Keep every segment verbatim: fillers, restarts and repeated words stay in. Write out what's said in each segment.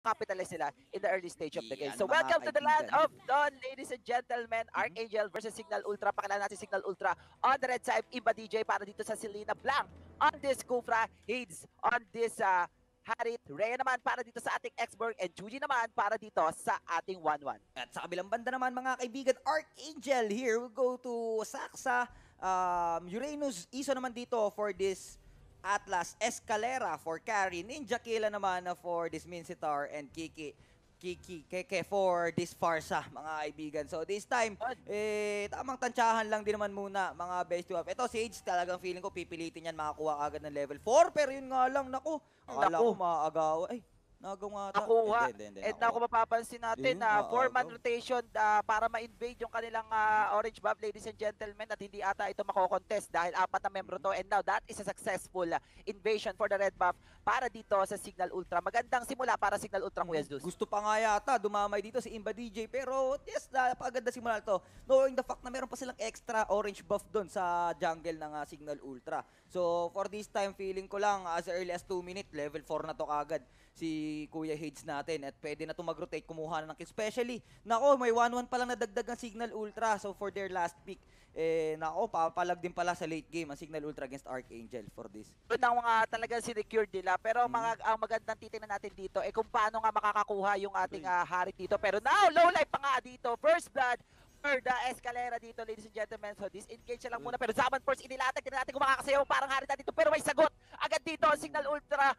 capitalize sila in the early stage of the game. Yan, So mga welcome to the land kaibigan. of Dawn, ladies and gentlemen. Archangel versus Signal Ultra. Pakilala natin Signal Ultra on the red side. Imba D J para dito sa Selena Blanc. On this Kufra, Hades on this uh, Harit. Rhea naman para dito sa ating Xborg. And Chuji naman para dito sa ating one one. At sa kabilang banda naman mga kaibigan, Archangel here will go to Saksa, um, Uranus, Iso naman dito for this Atlas, Escalera for Carry, Ninja Killa naman for this Mincetar, and Kiki, Kiki, Keke for this Farsa, mga kaibigan. So this time, eh, tamang tansyahan lang din naman muna, mga best of. Ito si Age, talagang feeling ko pipilitin yan makakuha agad ng level four, pero yun nga lang, naku, akala Naku. ko maaagaw. Ay, nagawa ata. Nakuha. Hindi, hindi, hindi, And now nakuha. kung mapapansin natin Yun, na oo, four-man go. rotation ah, para ma-invade yung kanilang ah, orange buff, ladies and gentlemen, at hindi ata ito makokontest dahil apat na membro to. And now that is a successful ah, invasion for the red buff para dito sa Signal Ultra. Magandang simula para Signal Ultra, Kuya Zeus. Gusto pa nga yata dumamay dito si Imba D J, pero yes, napaganda simula to. Knowing the fact na meron pa silang extra orange buff doon sa jungle ng uh, Signal Ultra. So for this time, feeling ko lang as early as two minutes, level four na to kagad si Kuya Hades natin at pwede na to mag-rotate, kumuha na ng kill. Especially, nako, may one one pa lang nadagdag ang Signal Ultra. So for their last pick, eh, nako, papalag din pala sa late game ang Signal Ultra against Archangel for this. Yun ang mga talagang sinecure nila. Pero Mm. mga, ang magandang titingnan natin dito eh kung paano nga makakakuha yung ating uh, Harit dito. Pero now, low life pa nga dito. First blood for the Escalera dito, ladies and gentlemen. So disengage na lang muna. Pero Zaman Force inilatag din natin kung makakasayaw. Parang Harit na dito. Pero may sagot agad dito ang Signal Ultra.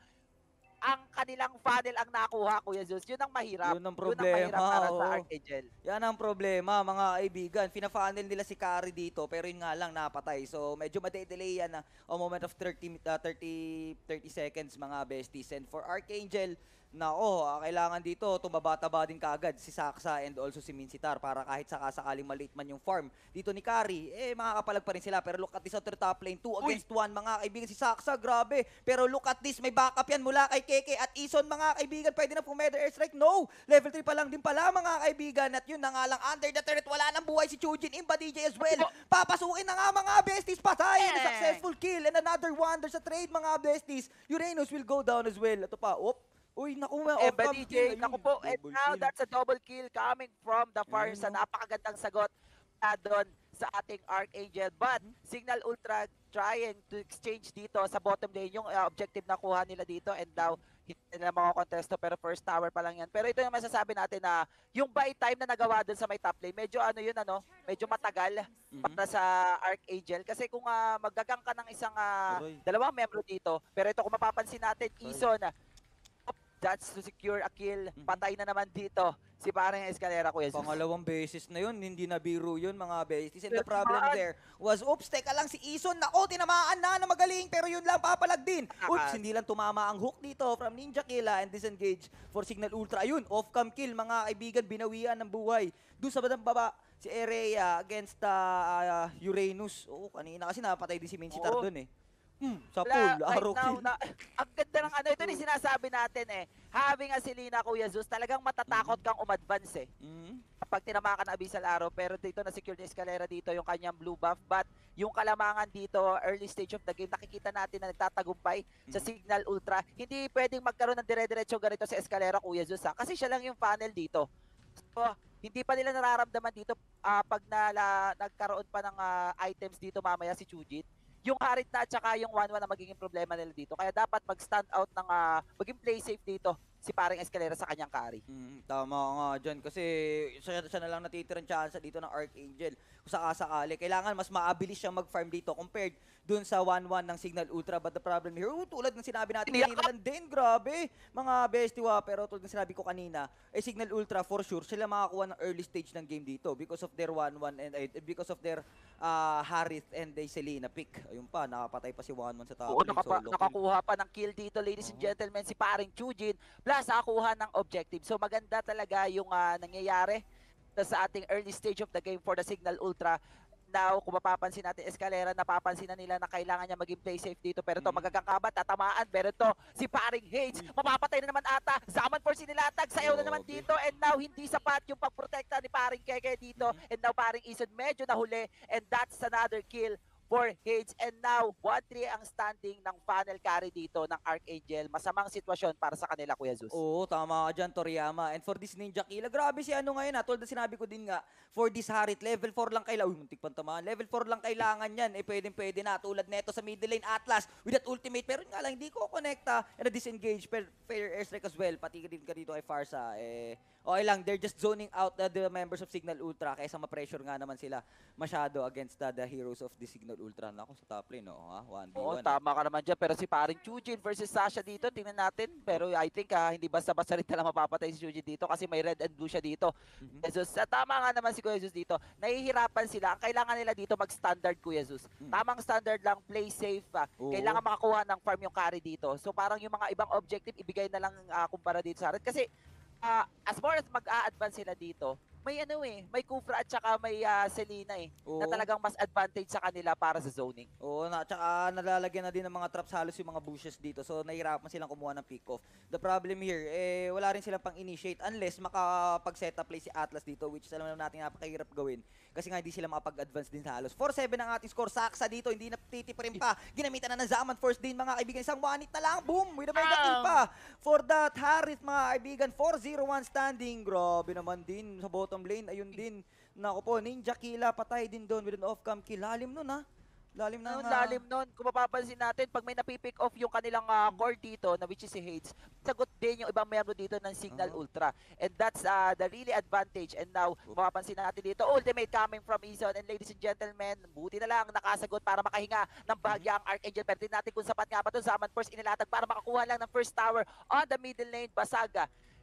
Ang kanilang funnel ang nakuha, Kuya Zeus. Yun ang mahirap. Yun ang Yun ang mahirap problema, para sa oo. Archangel. Yan ang problema, mga kaibigan. Fina-funnel nila si Carry dito, pero yun nga lang, napatay. So, medyo made-delay yan na a moment of thirty, uh, thirty, thirty seconds, mga besties. And for Archangel, nako, ah, kailangan dito, tumaba-taba din kaagad si Saksa and also si Mincetar para kahit saka-sakaling malate man yung farm dito ni Carry, eh, makakapalag pa rin sila. Pero look at this outer top lane, two against one, mga kaibigan. Si Saksa, grabe. Pero look at this, may backup yan mula kay Keke at Ison, mga kaibigan. Pwede na pumeda airstrike. No! Level three pa lang din pala, mga kaibigan. At yun na nga lang, under the turret, wala nang buhay si Chujin. Imba D J as well. Papasukin na nga, mga besties. Patay! And a successful kill. And another one. There's a trade, mga besties. Uranus will go down as well. Ito pa, op. Uy, naku, may Eh, off-cam D J, kill. Ayun, naku po, and double now kill. that's a double kill coming from the far Ayun, sa no? napakagandang sagot uh, doon sa ating Archangel. But Signal Ultra trying to exchange dito sa bottom lane yung uh, objective na kuha nila dito, and now hindi nila makakontesto, pero first tower pa lang yan. Pero ito yung masasabi natin na yung buy time na nagawa doon sa may top lane, medyo ano yun, ano, medyo matagal para sa Archangel. Kasi kung uh, maggagang ka ng isang uh, Aroy. dalawang membro dito, pero ito kung mapapansin natin, Ison, that's to secure a kill. Patay na naman dito si parang Escalera, Kuya Zeus. Pangalawang beses na yun, hindi na biro yun, mga besties. And the Pero problem tinamaan. there was, oops, teka lang si Ison. Nako, tinamaan na na magaling, pero yun lang, papalag din. Oops, Takas. hindi lang tumama ang hook dito from Ninja Killa and disengage for Signal Ultra. Ayun, off-cam kill, mga kaibigan, binawian ng buhay. Doon sa bandang baba, si Erea against uh, uh, Uranus. Oo, kanina kasi napatay din si Mincetar Oo. doon eh. Hmm, sa Wala, pool, right arrow now, kill. na, ang ganda ng ano, ito yung sinasabi natin eh. Having a Selena, Kuya Zeus, talagang matatakot kang umadvance eh. Mhm. Kapag tinama ka ng Abyssal Arrow, pero dito na secure ni Escalera dito yung kanyang blue buff. But yung kalamangan dito, early stage of the game, nakikita natin na nagtatagumpay sa Signal Ultra. Hindi pwedeng magkaroon ng dire-diretso ganito sa Escalera, Kuya Zeus ha? Kasi siya lang yung funnel dito. So, hindi pa nila nararamdaman dito ah, pag nala, nagkaroon pa ng ah, items dito mamaya si Chujit. Yung Harit na at saka yung one one na magiging problema nila dito. Kaya dapat mag-stand out ng uh, maging play safe dito si paring Escalera sa kanyang carry. Mm, tama nga dyan kasi siya, siya na lang natitirang chance dito ng Archangel. Kung sakasakali, kailangan mas maabilis siyang mag-farm dito compared dun sa one one ng Signal Ultra. But the problem here, oh, tulad ng sinabi natin Iniyak kanina lang din, grabe, mga bestiwa. Pero tulad ng sinabi ko kanina, eh Signal Ultra for sure, sila makakuha ng early stage ng game dito because of their one one and uh, because of their uh, Harith and they Selena pick. Ayun pa, nakapatay pa si one one sa top Oo, lane, nakapa, solo kill. nakakuha pa ng kill dito, ladies and gentlemen, si paring Chujin. Plus, nakakuha ng objective. So, maganda talaga yung uh, nangyayari sa ating early stage of the game for the Signal Ultra. Now, kung mapapansin natin, Escalera, napapansin na nila na kailangan niya maging play safe dito. Pero ito, Mm. magagangkabat, tatamaan. Pero ito, si paring Hades, mapapatay na naman ata. Zaman Force nilatag, sayaw na naman Grabe. dito. And now, hindi sapat yung pagprotekta ni paring Keke dito. And now, paring Ison medyo nahuli. And that's another kill for Hades. And now, one three ang standing ng funnel carry dito ng Archangel. Masamang sitwasyon para sa kanila, Kuya Zeus. Oo, tama ka dyan, Toriyama. And for this Ninja Killa, grabe si ano ngayon ha. Tulad na sinabi ko din nga, for this Harit, level four lang kailangan. Uy, muntik pang tamaan. Level four lang kailangan yan. Eh, pwedeng pwede na. Tulad neto sa middle lane, Atlas, with that ultimate. Pero yun nga lang, hindi ko connecta. And a disengage, fair, fair airstrike as well. Pati din ka dito kay Farsa. Eh, okay lang, they're just zoning out uh, the members of Signal Ultra. Kaysa ma-pressure nga naman sila masyado against uh, the heroes of the Signal Ultra. Naku, sa top lane, no? Ha? one v one. Oo, tama ka naman dyan. Pero si paring Chujin versus Sasha dito, tingnan natin. Pero I think ah, hindi basta-basta rin talaga mapapatay si Chujin dito kasi may red and blue siya dito. Mhm. Jesus, ah, tama nga naman si Kuya Jesus dito. Nahihirapan sila. Ang kailangan nila dito mag-standard, Kuya Jesus. Mm. Tamang standard lang, play safe. ah. Oo. Kailangan makakuha ng farm yung carry dito. So parang yung mga ibang objective, ibigay na lang ah, kumpara dito sa atin. Kasi ah, as far as mag-a-advance sila dito, may ano eh, may Kufra at saka may ah, Selena eh, na Oo. talagang mas advantage sa kanila para sa zoning. Oo, na, tsaka nalalagyan na din ng mga traps halos yung mga bushes dito. So, nahihirapan silang kumuha ng pick-off. The problem here, eh, wala rin silang pang-initiate unless makapag-setup play si Atlas dito, which alam naman natin napakahirap gawin. Kasi nga hindi sila makapag-advance din sa halos. four seven ang ating score. Saksa dito, hindi na titipirin pa. Ginamitan na ng Zaman first din, mga kaibigan. Isang one-hit na lang. Boom! With a mega kill pa. For that, Harith, mga kaibigan. four zero one standing. Grabe naman din sa bottom lane. Ayun din. Naku po, Ninja Killa, patay din doon with an off-cam kill. Lalim nun ha. Lalim na Ang nga. lalim nun, kung mapapansin natin, pag may napipick off yung kanilang ah, core dito, na which is si Hades, sagot din yung ibang membro dito ng Signal Uh-huh. Ultra. And that's uh, the really advantage. And now, mapapansin natin dito, ultimate coming from Izon. And ladies and gentlemen, buti na lang nakasagot para makahinga ng bahagya ang Archangel. Pero din natin kung sapat nga ba ito, Zaman first inilatag para makakuha lang ng first tower on the middle lane, Basaga.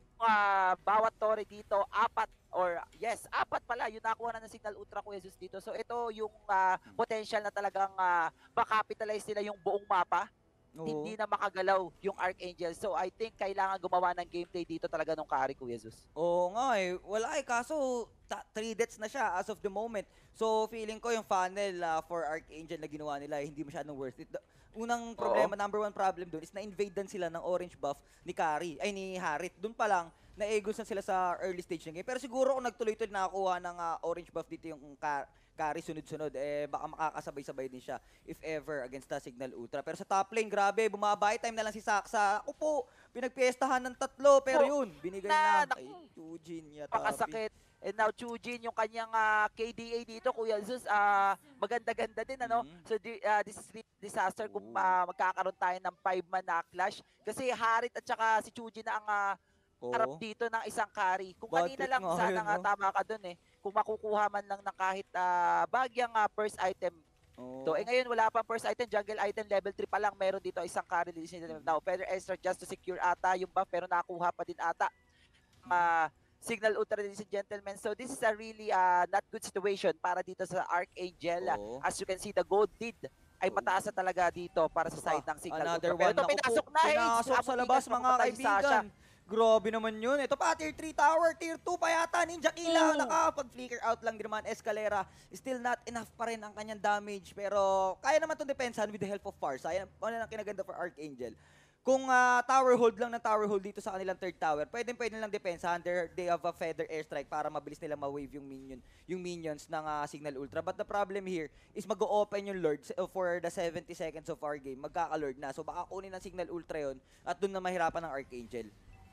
Uh, bawat tore dito, apat or yes, apat pala yung nakuha na ng Signal Ultra, Kuya Jesus dito. So ito yung ah, potential na talagang uh, makapitalize nila yung buong mapa. Oo. Hindi na makagalaw yung Archangel. So I think kailangan gumawa ng gameplay dito talaga nung carry, Kuya Jesus. Oo nga eh. Wala eh. Kaso, ta- three deaths na siya as of the moment. So, feeling ko yung funnel ah, for Archangel na ginawa nila eh, hindi masyadong worth it. The- unang problema, number one problem doon is na-invade dan sila ng orange buff ni Kari, ay ni Harit. Doon pa lang, na-egos na sila sa early stage ng game. Pero siguro kung nagtuloy-tuloy nakakuha ng ah, orange buff dito yung Ka- Kari sunod-sunod, eh baka makakasabay-sabay din siya if ever against the Signal Ultra. Pero sa top lane, grabe, bumabay time na lang si Saksa. Ako po, pinagpiestahan ng tatlo, pero Oh, yun, binigay na, na. naku. Ay, Eugene yata. Pakasakit. And now Chujin, yung kanyang ah, K D A dito, Kuya Jesus, ah, maganda-ganda din, ano? Mhm. So di- ah, this is really disaster kung Oo. ah, magkakaroon tayo ng five-man na clash. Kasi Harit at saka si Chujin na ang ah, harap Oo. dito ng isang carry. Kung Bad kanina trip lang, nga sana yun, nga no? tama ka dun eh. Kung makukuha man lang ng kahit ah, bagyang ah, first item. Oo. So, eh ngayon wala pang first item, jungle item, level three pa lang. Meron dito isang carry. Ladies and gentlemen. Now, Feather Extra just to secure ata yung buff, pero nakuha pa din ata. Ah, Signal Ultra, ladies and gentlemen. So, this is a really uh, not good situation para dito sa Archangel. Oo. As you can see, the gold lead ay Oo. mataas na talaga dito para sa side ng Signal Another Ultra. Pero one. ito, Naku po, pinasok na, Hades. pinasok sa Abot labas, tigas, mga napatay si Sasha. kaibigan. Grabe naman yun. Ito pa, tier three tower, tier two pa yata. Ninja Killa, Oo. nakapag-flicker out lang din naman. Escalera, still not enough pa rin ang kanyang damage. Pero kaya naman itong depensahan with the help of Farsa. Yan ano ang kinaganda for Archangel. Kung ah, tower hold lang ng tower hold dito sa kanilang third tower, pwedeng pwede nilang depensahan. They're- They have a feather airstrike para mabilis nila ma-wave yung minion, yung minions ng ah, Signal Ultra. But the problem here is mag-o-open yung Lord s- uh, for the seventy seconds of our game. Magkaka-Lord na. So baka kunin ng Signal Ultra yon at doon na mahirapan ng Archangel.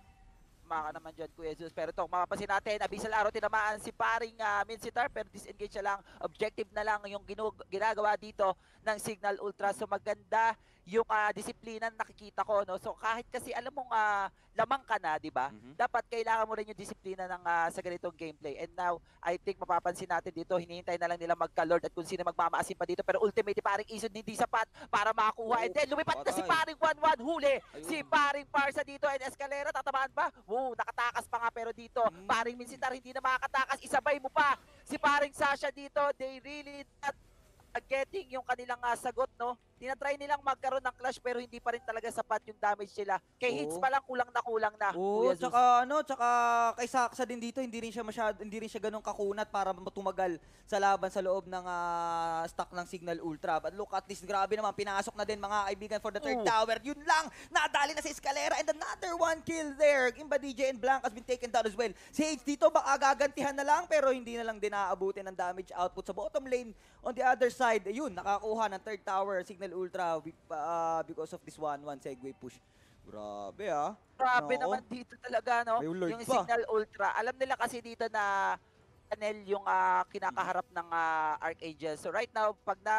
Maka naman dyan, Kuya Jesus. Pero ito, mapapansin natin, Abyssal Arrow tinamaan si paring uh, Minsitar, pero disengage na lang, objective na lang yung ginug- ginagawa dito ng Signal Ultra. So maganda yung uh, disiplina na nakikita ko, no? So kahit kasi alam mong uh, lamang ka na, di ba? Mhm. Dapat kailangan mo rin yung disiplina ng uh, sa ganitong gameplay. And now, I think mapapansin natin dito, hinihintay na lang nila magka-Lord at kung sino magmamaasin pa dito. Pero ultimate, paring Izon hindi sapat para makakuha. Oh, And then, lumipat na si patay. paring one one, huli. Ayun. Si paring Parsa dito and Escalera, tatamaan ba? Wow, nakatakas pa nga pero dito, Mm. paring Minsitar hindi na makakatakas, isabay mo pa. Si paring Sasha dito, they really not uh, getting yung kanilang uh, sagot, no? tinatry nilang magkaroon ng clash pero hindi pa rin talaga sapat yung damage nila. Kay hits Oo. pa lang kulang na kulang na. Oo, Kuya Zeus. tsaka ano, tsaka kay Saksa din dito, hindi rin siya masyado, hindi rin siya ganun kakunat para tumagal sa laban sa loob ng ah, stock ng Signal Ultra. But look at this, grabe naman, pinasok na din mga kaibigan for the third Ooh. tower. Yun lang, nadali na si Escalera and another one kill there. Imba D J and Blanc has been taken down as well. Si H dito baka gagantihan na lang pero hindi na lang din aabutin ng damage output sa bottom lane. On the other side, ayun, nakakuha ng third tower Signal Ultra with, uh, because of this one one segue push. Grabe ah. Grabe Nako. naman dito talaga, no? May lurk Yung pa. Signal Ultra. Alam nila kasi dito na channel yung ah, kinakaharap ng ah, Archangel. So right now, pag na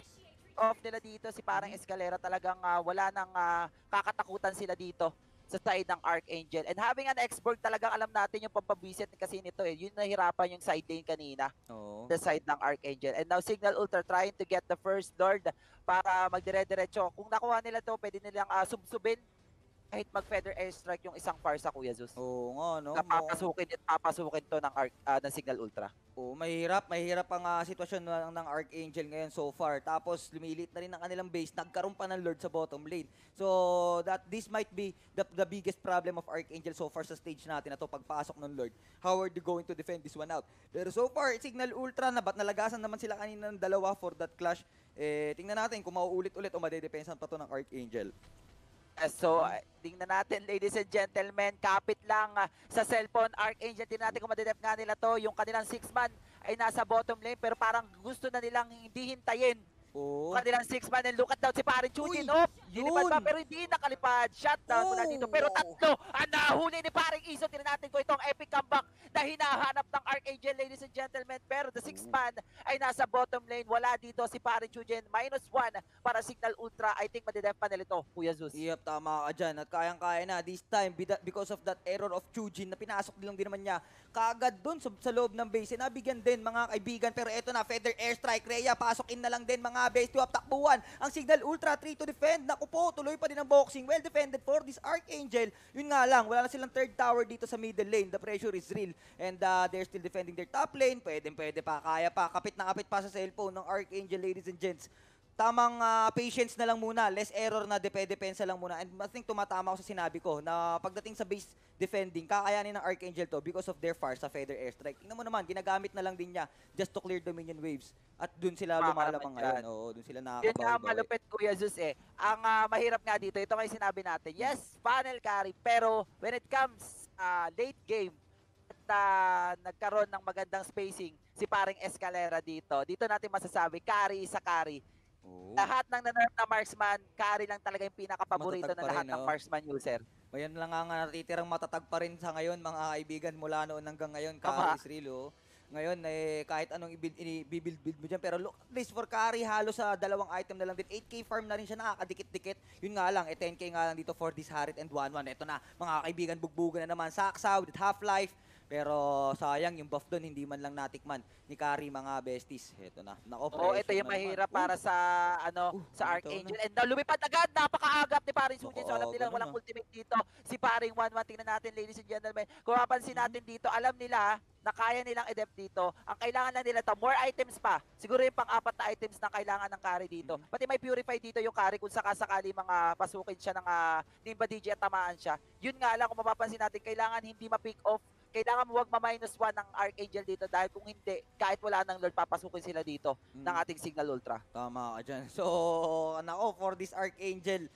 off nila dito si parang Escalera, talagang ah, wala nang ah, kakatakutan sila dito sa side ng Archangel. And having an expert, talagang alam natin yung pampabisit kasi nito eh. Yun nahirapan yung side lane kanina. Oo. The side ng Archangel. And now Signal Ultra trying to get the first Lord para magdire-diretso. Kung nakuha nila to, pwede nilang uh, subsubin kahit mag-feather airstrike yung isang Farsa, Kuya Zeus. Oo nga, no? Napapasukin at papasukin to ng, Arc, uh, ng Signal Ultra. Oo, mahirap. Mahirap ang ah, sitwasyon ng, ng Archangel ngayon so far. Tapos lumilit na rin ang kanilang base. Nagkaroon pa ng Lord sa bottom lane. So, that this might be the, the biggest problem of Archangel so far sa stage natin na to, pagpasok ng Lord. How are they going to defend this one out? Pero so far, Signal Ultra na, ba't nalagasan naman sila kanina ng dalawa for that clash? Eh, tingnan natin kung mauulit-ulit o madedepensan pa to ng Archangel. Uh, so, uh, tingnan natin, ladies and gentlemen, kapit lang uh, sa cellphone. Archangel, tingnan natin kung madedep nga nila to. Yung kanilang six man ay nasa bottom lane, pero parang gusto na nilang hindi hintayin. Oo. Kanilang six man, and look at down si Parin Chujin. Uy, Oh, yun. linipad pa, pero hindi nakalipad. Shutdown mula Oh. dito. Pero tatlo ang nahuli ni Paring Iso. Tingnan natin ko itong epic comeback na hinahanap ng Archangel, ladies and gentlemen. Pero the six man ay nasa bottom lane. Wala dito si Parin Chujin. Minus one para Signal Ultra. I think madedep pa nila ito, Kuya Zeus. Yep, tama ka dyan. At kayang-kaya na this time bida- because of that error of Chujin na pinasok din lang din naman niya kaagad dun sa, sa loob ng base. Nabigyan din mga kaibigan. Pero eto na, Feather Airstrike. Rhea, pasok in na lang din mga base. Tuwap takbuhan. Ang Signal Ultra, three to defend. Naku po, tuloy pa din ang boxing. Well defended for this Archangel. Yun nga lang, wala na silang third tower dito sa middle lane. The pressure is real. And uh, they're still defending their top lane. Pwede, pwede pa, kaya pa. Kapit na kapit pa sa cellphone ng Archangel, ladies and gents. Tamang ah, patience na lang muna, less error na depe-depensa lang muna. And I think tumatama ako sa sinabi ko na pagdating sa base defending, kakayanin ng Archangel to because of their far sa Feather Airstrike. Tingnan mo naman, ginagamit na lang din niya just to clear the minion waves. At dun sila Tama lumalamang naman yan. ngayon. Oo, dun sila Yun nga ang nakakabawi-bawi. malupit, Kuya Zeus eh. Ang ah, mahirap nga dito, ito may sinabi natin, yes, panel carry, pero when it comes ah, late game, at ah, nagkaroon ng magandang spacing, si paring Escalera dito, dito natin masasabi, carry sa carry. Oo. Lahat ng nanerf na marksman, carry lang talaga yung pinaka-paborito Matatag ng pa lahat rin, ng no? marksman user. Ayan lang nga nga natitirang matatag pa rin sa ngayon mga kaibigan mula noon hanggang ngayon. Tama. Carry is real, oh. Ngayon, eh, kahit anong i-build mo dyan. Pero look, at least for carry, halos sa dalawang item na lang din. eight K farm na rin siya, nakakadikit-dikit. Yun nga lang, eh, ten K nga lang dito for this Harit and one one. Ito na, mga kaibigan, bugbugan na naman. Saksa with Half-Life. Pero sayang, yung buff doon, hindi man lang natikman ni Carry, mga besties. Ito na. Nako, Oo, ito pressure yung na mahirap naman. para sa ano Uh, sa ito Archangel. And now, lumipad agad, napakaagap ni Paring Sujin. So alam Oo, nila ganun walang ah. ultimate dito. Si Paring one one, tingnan natin ladies and gentlemen. Kung mapansin natin dito, alam nila na kaya nilang i-dep dito. Ang kailangan lang nila to, more items pa. Siguro yung pang-apat na items na kailangan ng carry dito. Pati may purify dito yung carry kung sakasakali mga pasukin siya ng uh, Nimba D J at tamaan siya. Yun nga lang, kung mapapansin natin, kailangan hindi ma-pick off. Kailangan huwag ma-minus one ng Archangel dito dahil kung hindi, kahit wala ng Lord, papasukin sila dito Mm. ng ating Signal Ultra. Tama ka dyan. So, nako, for this Archangel,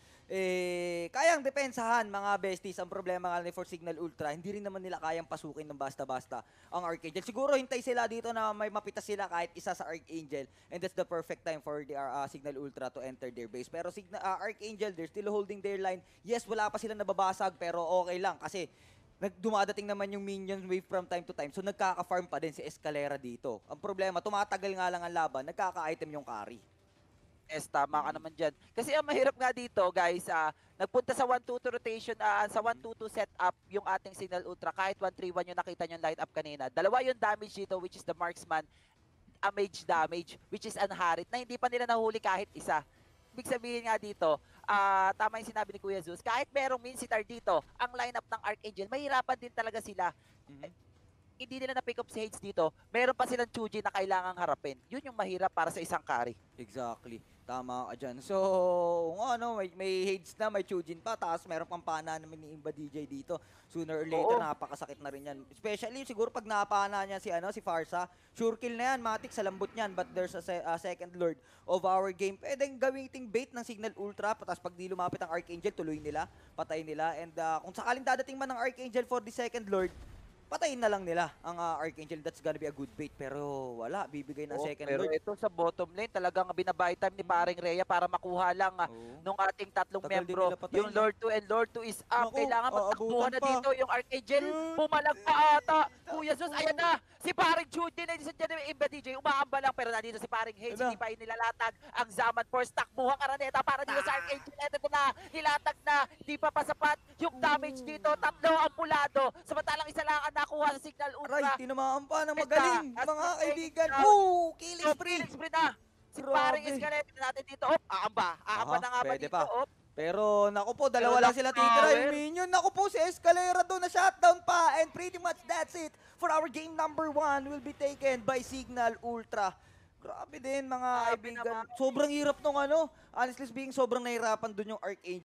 eh, kayang depensahan mga besties. Ang problema nga ni for Signal Ultra, hindi rin naman nila kayang pasukin ng basta-basta ang Archangel. Siguro hintay sila dito na may mapitas sila kahit isa sa Archangel, and that's the perfect time for the uh, Signal Ultra to enter their base. Pero Signa, uh, Archangel, they're still holding their line. Yes, wala pa sila nababasag, pero okay lang kasi nagdumadating naman yung minion wave from time to time. So nagkaka-farm pa din si Escalera dito. Ang problema, tumatagal nga lang ang laban, nagkaka-item yung carry. Yes, tama ka naman dyan. Kasi ang mahirap nga dito, guys, ah, nagpunta sa one two two rotation, ah, sa one two two setup yung ating Signal Ultra. Kahit one three one yung nakita nyo line up kanina. Dalawa yung damage dito, which is the marksman, a mage damage, which is unharit, na hindi pa nila nahuli kahit isa. Ibig sabihin nga dito, ah, tama yung sinabi ni Kuya Zeus, kahit merong Minsitar dito, ang lineup ng Archangel, mahirapan din talaga sila. Mhm. hindi nila na-pick up si Hades dito, meron pa silang Chuji na kailangang harapin. Yun yung mahirap para sa isang carry. Exactly. Tama ka dyan. So, kung ano, may, may Hades na, may Chujin pa, tapos meron pang pana naman ni Imba D J dito. Sooner or later, Oo. napakasakit na rin yan. Especially, siguro pag napana niya si, ano, si Farsa, sure kill na yan, matik sa lambot niyan. But there's a, se- a second lord of our game. Pwedeng gamiting bait ng Signal Ultra, tapos pag di lumapit ang Archangel, tuloy nila, patay nila. And uh, kung sakaling dadating man ng Archangel for the second lord, patayin na lang nila ang uh, Archangel. That's gonna be a good bait. Pero wala, bibigay ng Oo, second pero lord. ito sa bottom lane, talagang binabay time ni paring Rhea para makuha lang ah, Oo. nung ating tatlong Tagal din membro. nila patayin, Yung no? Lord two and Lord two is up. Naku, Kailangan magtakbuhan aabutan na pa. dito yung Archangel. Dude. Pumalag pa ata. Kuya Sus, ayan na. Si paring Jude din. Ladies and gentlemen, Imba D J. Umaamba lang pero nandito si paring Hades. Ano? Hindi pa nilalatag ang Zaman Force. Takbuhan Araneta para dito sa Archangel. Ito na. Nilatag na. Hindi pa pasapat. Yung damage dito. Tatlo ang pulado. Samantalang isa lang ang nakuha sa Signal Aray, Ultra. tinamaan pa ng Ito, magaling, at mga the kaibigan. same time, Woo! Killing So, spree! Phoenix Spree na. Si Grabe. paring Escalate natin dito. Op, aamba. Aamba Aha, na nga ba pwede dito? pa. Op. Pero naku po, dalawa Pero lang sila titira power. yung minion. Naku po, si Escalera doon na shutdown pa. And pretty much that's it for our game number one will be taken by Signal Ultra. Grabe din mga Grabe kaibigan. naman. Sobrang hirap nung ano. Honestly speaking, sobrang nahirapan doon yung Archangel.